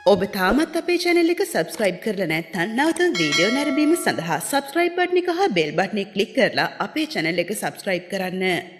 ඔබ තාමත් අපේ channel එක subscribe කරලා නැත්නම් නැවත වීඩියෝ නැරඹීම සඳහා subscribe button එක හා bell button එක click කරලා අපේ channel එක subscribe කරන්න.